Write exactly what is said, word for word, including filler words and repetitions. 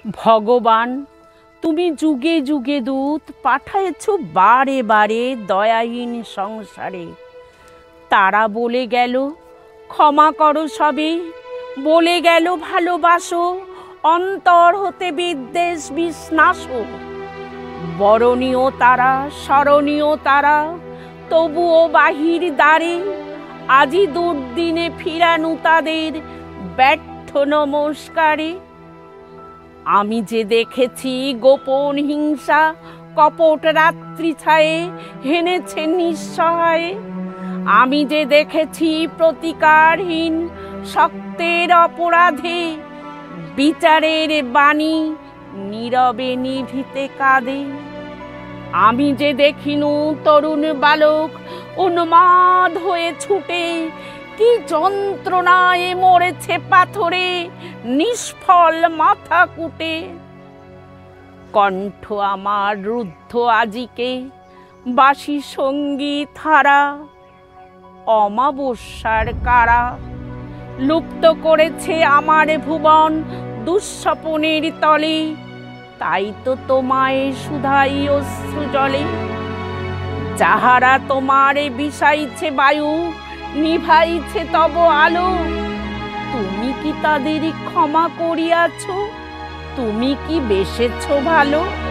ভগবান, তুমি যুগে যুগে দূত পাঠায়েছ বারে বারে দয়াহীন সংসারে। তারা বলে গেল ক্ষমা করো সবে, বলে গেল ভালোবাসো, অন্তর হতে বিদ্বেষ বিনাশ। বরণীয় তারা, স্মরণীয় তারা, তবুও বাহির দ্বারে আজি দুর্দিনে ফিরানু তাদের ব্যর্থ নমস্কারে। আমি যে দেখেছি গোপন হিংসা কপট রাত্রি ছায়ে হেনেছে নিঃসহায়ে। আমি যে দেখেছি প্রতিকারহীন শক্তের অপরাধে বিচারের বাণী নীরবে নিভিতে কাঁদে। আমি যে দেখিনু তরুণ বালক উন্মাদ হয়ে ছুটে কি যন্ত্রণায় মরেছে পাথরে নিষ্ফল মাথা কুটে। কণ্ঠ আমার রুদ্ধ আজিকে বাসি সঙ্গীত হারা, অমাবস্যার কারা লুপ্ত করেছে আমার ভুবন দুঃস্বপনের তলে। তাই তো তোমায় সুধাই অশ্রু জলে, যাহারা তোমার বিষাইছে বায়ু নিভাইছে তব আলো। তুমি কি তাদের ক্ষমা করিয়াছ? তুমি কি বেসেছ ভালো?